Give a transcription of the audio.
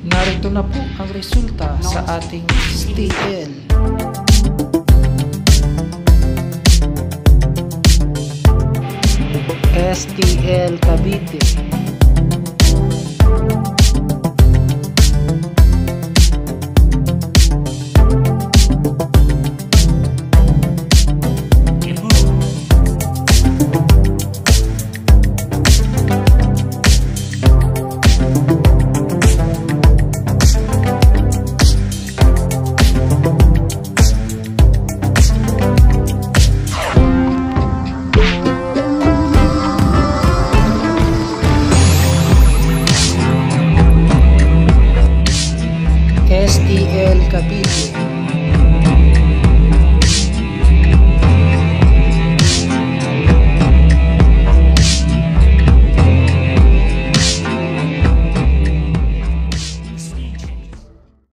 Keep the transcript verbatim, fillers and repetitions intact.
Narito na po ang resulta sa ating S T L. S T L Cavite. S T L Cavite.